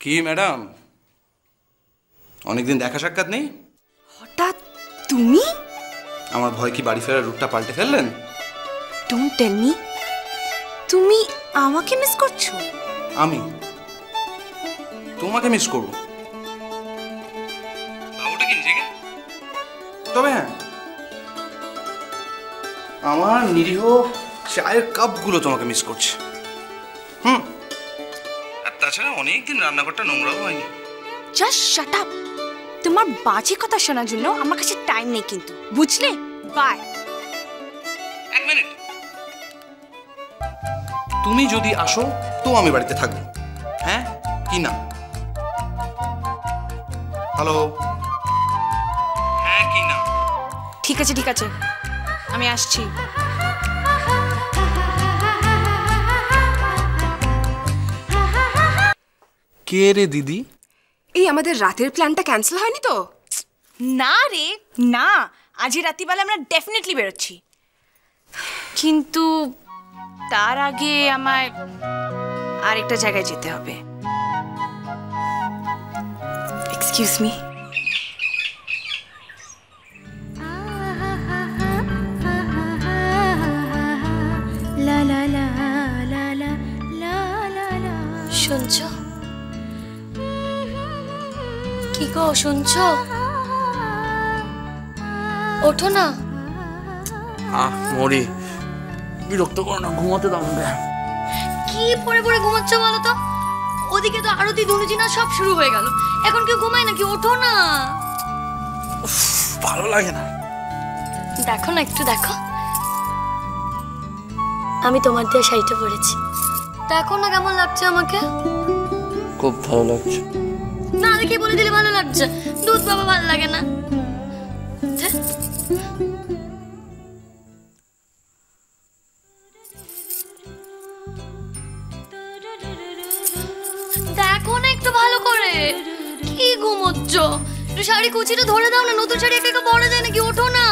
কি ম্যাডাম, অনেকদিন দেখা সাক্ষাৎ নেই। হঠাৎ তুমি? আমার ভয় কি বাড়ি ফেরার রুটটা পাল্টে ফেললেন? ডোন্ট টেল মি, তুমি আমাকে মিস করছো? আমি তোমাকে মিস করব? বাবুটা কি নিজেকে? তবে হ্যাঁ, আমার নিরীহ চায়ের কাপগুলো তোমাকে মিস করছে। আর তাছাড়া অনেকদিন রান্নাঘরটা নোংরাও হয়নি। Just shut up. তোমার বাজে কথা শোনার জন্য আমার কাছে টাইম নেই কিন্তু, বুঝলে? বাই। এক মিনিট, তুমি যদি আসো তো আমি বাড়িতে থাকবো, হ্যাঁ কি না? হ্যালো, হ্যাঁ কি না? ঠিক আছে ঠিক আছে, আমি আসছি। কে রে দিদি? এই আমাদের রাতের প্ল্যানটা ক্যান্সেল হয়নি তো? না রে না, আজ রাত্রিবেলা আমরা ডেফিনেটলি বেরোচ্ছি, কিন্তু তার আগে আমায় আরেকটা জায়গায় যেতে হবে। Excuse me. শুনছো? কি গো শুনছো? ওঠো না। মরি, বিরক্ত করো না, ঘুমাতে দাও না। কি পড়ে পড়ে ঘুমাচ্ছ বলো তো? ওদিকে তো আরতি ধনুচিনা সব শুরু হয়ে গেল, এখন কেউ ঘুমায় নাকি? ওঠো না। ভালো লাগে না। দেখো না, একটু দেখো, আমি তোমার দিয়ে শাড়িটা পরেছি, দেখো না কেমন লাগছে আমাকে? খুব ভালো লাগছে। না দেখে বলে দিলে ভালো লাগছে, দুধ বাবা ভালো লাগে না। দেখো না একটু ভালো করে, কি ঘুমোচ্ছ? একটু শাড়ি কুচিটা ধরে দাও না, নতুন শাড়ি একা একা পরা যায় নাকি? ওঠো না,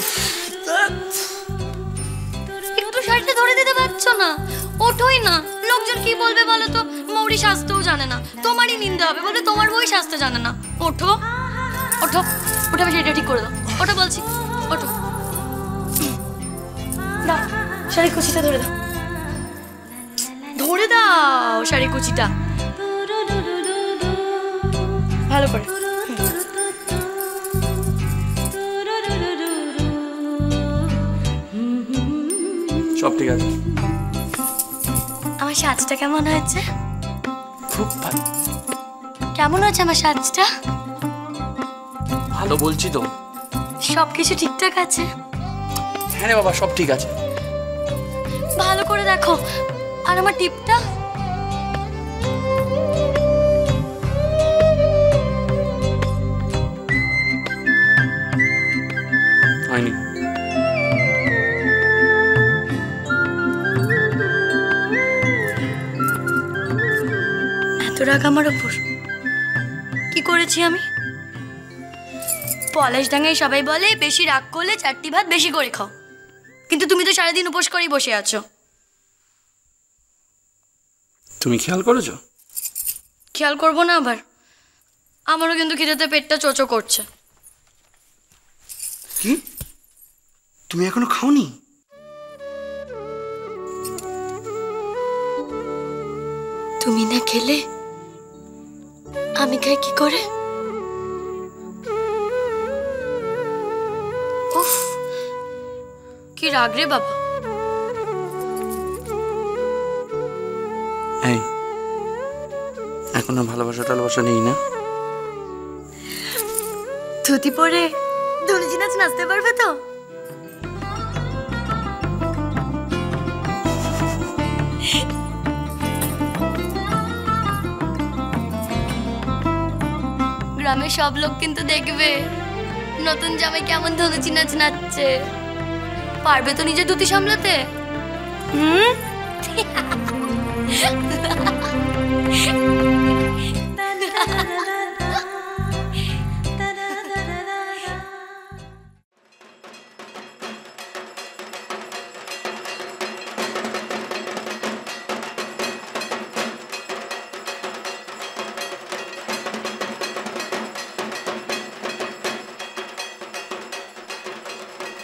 একটু শাড়িটা ধরে দিতে পারছো না? ওঠোই না, লোকজন কি বলবে বলো তো? মৌরি সাজতেও জানে না, তোমারই নিন্দে হবে, বলবে তোমার বই সাজতে জানে না। ওঠো ওঠো ওঠো, আমি শাড়িটা ঠিক করে দাও। ওঠো বলছি, ওঠো। দাও শাড়ি কুচিটা ধরে দাও, ধরে দাও শাড়ি কুচিটা ভালো করে। সব ঠিক আছে। আমার সাজটা কেমন হয়েছে? খুব ভালো। কেমন হয়েছে আমার সাজটা? ভালো বলছি তো। সবকিছু ঠিকঠাক আছে? হ্যাঁ রে বাবা, সব ঠিক আছে। ভালো করে দেখো। আর আমার টিপটা? হয়নি। এত রাগ আমার উপর? কি করেছি আমি? পলাশডাঙ্গায় সবাই বলে বেশি রাগ করলে 4টি ভাত বেশি করে খাও, কিন্তু তুমি তো সারাদিন উপোস করেই বসে আছো। তুমি খেয়াল করেছো? খেয়াল করবো না আবার? আমারও কিন্তু খিদেতে পেটটা চোচো করছে। কি, তুমি এখনো খাওনি? তুমি না খেলে আমি খাই কি করে? উফ, কি রাগ রে বাবা। এই, এখনো ভালোবাসা টালবাসা নেই না? ধুতি পরে ধনুচি নাচ নাচতে পারবে তো? গ্রামের সব লোক কিন্তু দেখবে নতুন জামাই কেমন ধনুচি নাচ নাচছে। পারবে তো নিজে ধুতি সামলাতে?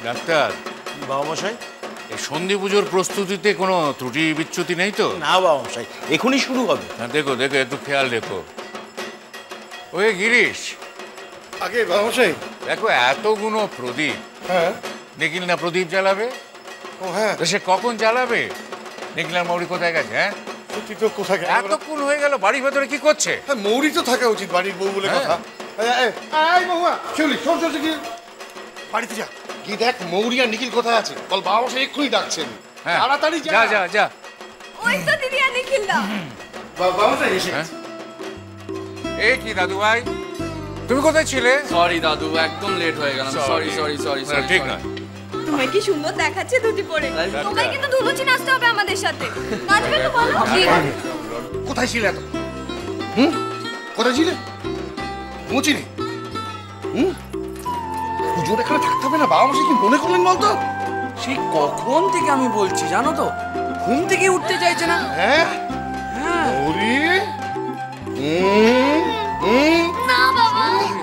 ডাক্তার, বাবা মশাই। এই সন্ধি পুজোর প্রস্তুতিতে কোনো ত্রুটি বিচ্যুতি নেই তো? না বাবা মশাই, এখনই শুরু হবে। না, দেখো দেখো, একটু খেয়াল রেখো। ওই গিরিশ, আগে বাবা মশাই। দেখো এতগুলো প্রদীপ, হ্যাঁ। নিখিল না প্রদীপ জ্বালাবে? ও হ্যাঁ। তো সে কখন জ্বালাবে? নিখিল আর মৌরি কোথায় গেছে? হ্যাঁ, সত্যি তো কোথায় গেল? এতক্ষণ হয়ে গেল, বাড়ির ভেতরে কি করছে? হ্যাঁ, মৌরি তো থাকা উচিত, বাড়ির বউ বলে হ্যাঁ। কথা। এই বাবা, শিউলি শোন শোন কি বাড়িতে যা, গিয়ে দেখ মৌরি আর নিখিল কোথায় আছে। বল বাবা মশাই এক্ষুনি ডাকছেন। হ্যাঁ, তাড়াতাড়ি যা যা যা। ওই তো দিদি আর নিখিল দা। বাবা মশাই এসে হ্যাঁ? এ কি দাদু ভাই, তুমি কোথায় ছিলে? সরি দাদু, একদম লেট হয়ে গেলাম। সরি সরি সরি না, ঠিক না। তোমায় কি সুন্দর দেখাচ্ছে দুটি পরে। তাই- তোমায় কিন্তু ধুনুচি নাচতে হবে আমাদের সাথে। নাচবে তো বলো। কোথায় ছিলে এত? হুম, কোথায় ছিলে? মুচিনি। হুম, পুজোর এখানে থাকতে হবে না। বাবা মশাই কি মনে করলেন বলতো? সেই কখন থেকে আমি বলছি, জানো তো, ঘুম থেকে উঠতে চাইছে না। হ্যাঁ মৌরি। হুম হুম। না বাবা,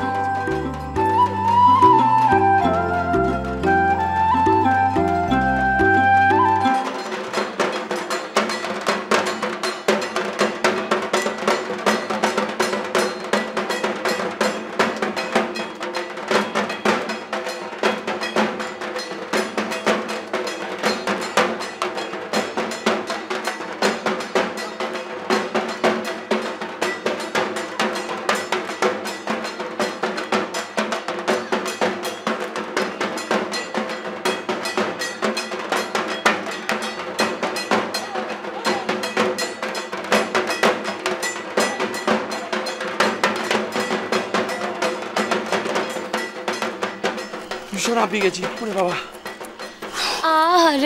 ভীষণ আপনি গেছি। ওরে বাবা, আরে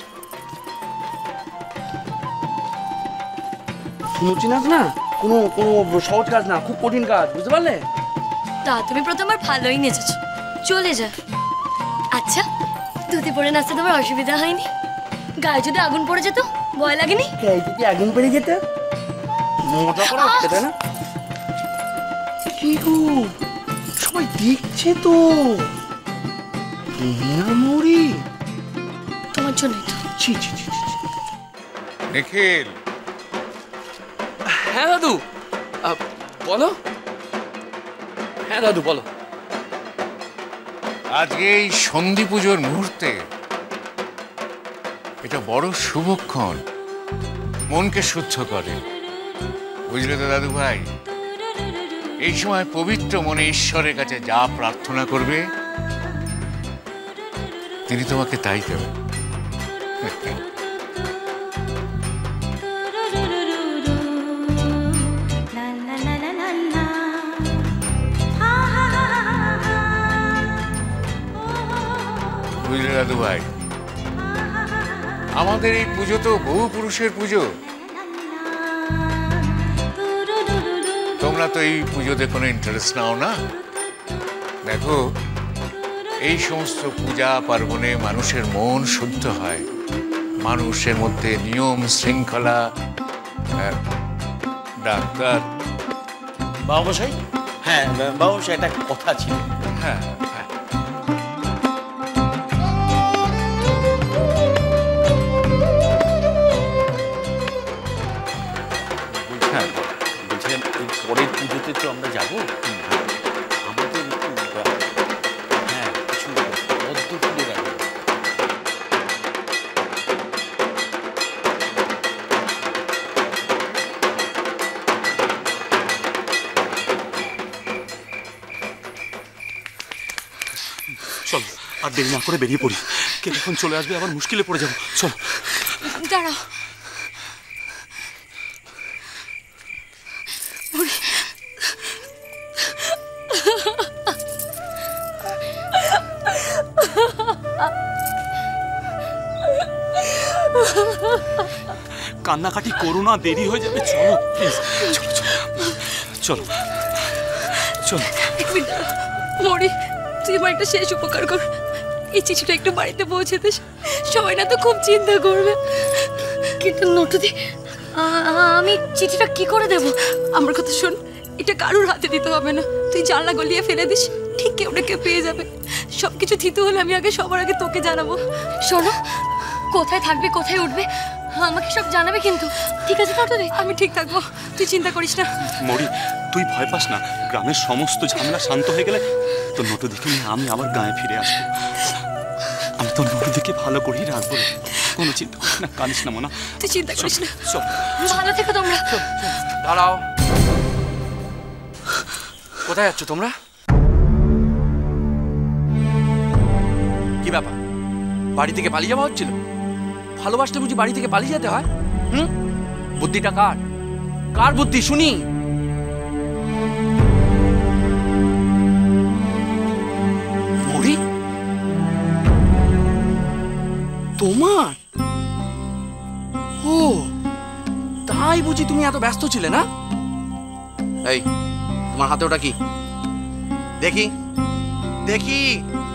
শুনুছি না, কোনো কোনো সহজ কাজ না, খুব কঠিন কাজ, বুঝতে পারলে? তা তুমি প্রথমবার ভালোই নেচেছো, চলে যা। আচ্ছা, ধুতি পরে নাচতে তোমার অসুবিধা হয়নি? গায়ে যদি আগুন পড়ে যেত, ভয় লাগেনি? এই যদি আগুন পেড়ে যেতে, মজা করা হচ্ছে, তাই না? কি গো, সবাই দেখছে তো। মৌরি, তোমার জন্যই তো। ছি ছি ছি ছি। নিখিল, হ্যাঁ দাদু, বলো। হ্যাঁ দাদু বলো। আজকে এই সন্ধি পুজোর মুহূর্তে এটা বড় শুভক্ষণ, মনকে শুদ্ধ করে, বুঝলে তো দাদু ভাই? এই সময় পবিত্র মনে ঈশ্বরের কাছে যা প্রার্থনা করবে, তিনি তোমাকে তাই দেবেন। বুঝলে দাদু ভাই, আমাদের এই পুজো তো বহু পুরুষের পুজো। তোমরা তো এই পুজোতে কোনো ইন্টারেস্ট নাও না। দেখো, এই সমস্ত পূজা পার্বণে মানুষের মন শুদ্ধ হয়, মানুষের মধ্যে নিয়ম শৃঙ্খলা। ডাক্তার, বাবা মশাই। হ্যাঁ বাবা মশাই, একটা কথা ছিল। হ্যাঁ হ্যাঁ, হ্যাঁ, বলছিলাম এই পরের পুজোতে তো আমরা যাবো। আমাদের একটু হ্যাঁ কিছু পদ্ম ফুলের রাখবো। চল, আর দেরি না করে বেরিয়ে পড়ি। কে কখন চলে আসবে, আবার মুশকিলে পড়ে যাবো। চল। দাঁড়াও, কান্নাকাটি করো না, দেরি হয়ে যাবে। চলো প্লিজ, চলো চলো চলো। এক মিনিট দাঁড়াও। মরি, তুই আমার একটা শেষ উপকার কর। এই চিঠিটা একটু বাড়িতে পৌঁছে দিস, সবাই না তো খুব চিন্তা করবে। কিন্তু নটুদি, আমি চিঠিটা কি করে দেব? আমার কথা শোন, এটা কারোর হাতে দিতে হবে না। তুই জানলা গলিয়ে ফেলে দিস, ঠিক কেউ না কেউ পেয়ে যাবে। সবকিছু থিতু হলে আমি আগে সবার আগে তোকে জানাবো। শোনো, কোথায় থাকবে কোথায় উঠবে আমাকে সব জানাবে কিন্তু, ঠিক আছে তো রে? আমি ঠিক থাকবো, তুই চিন্তা করিস না। মরি, তুই ভয় পাস না। গ্রামের সমস্ত ঝামেলা শান্ত হয়ে গেলে তোর নটুদিকে নিয়ে আমি আবার গায়ে ফিরে আসবো। আমি তোর নটুদিকে ভালো করেই রাখবো রে। কোনো চিন্তা করিস না, কানিস না মোনা। তুই চিন্তা করিস না। চল। ভালো থেকো তোমরা। দাঁড়াও, কোথায় যাচ্ছ তোমরা? কি ব্যাপার, বাড়ি থেকে পালিয়ে যাওয়া হচ্ছিল? ভালোবাসতে বুঝি বাড়ি থেকে পালিয়ে যেতে হয়? বুদ্ধিটা কার? কার বুদ্ধি শুনি? মরি, তোমার? ও তাই বুঝি তুমি এত ব্যস্ত ছিলে না? এই, তোমার হাতে ওটা কি? দেখি দেখি।